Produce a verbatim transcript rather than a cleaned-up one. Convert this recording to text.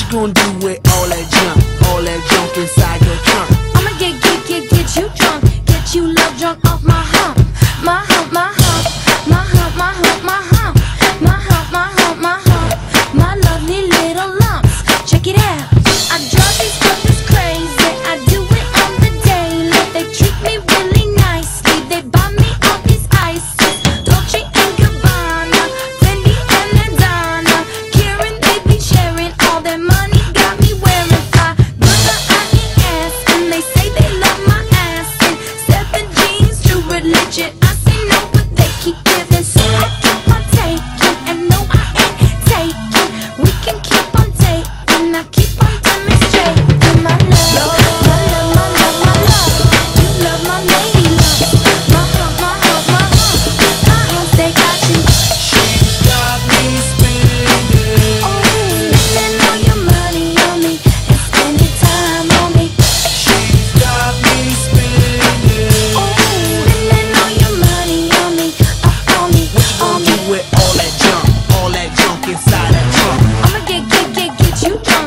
you gonna do with all that junk, all that junk inside your trunk? I'ma get, get, get, get you drunk, get you love drunk off my hump, my hump, my hump, my hump, my hump, my hump, my hump, my hump, my hump, my lovely little lumps. Check it out. I drive these fuckers crazy. I do it on the daily. They treat me really nicely. They buy me all these ices, Dolce and Gabbana, Fendi and Adana. Karen, they be sharing all their money. Got me wearing fly, brother, I eat ass, and they say they love my ass. And seven jeans, true religion. I say no, but they keep giving, so I keep on taking. And no, I ain't taking. We can keep on taking. I keep on demonstrating my love, my love, my love, my love. You love my lady love, my hump, my hump, my hump, my hump. They got you. She's got me spending. Oh, spending all your money on me and spending time on me. She's got me spending. Oh, spending all your money on me, uh, on me, on What you me. gonna do with all that junk, all that junk inside that trunk? I'ma get, get, get, get you drunk,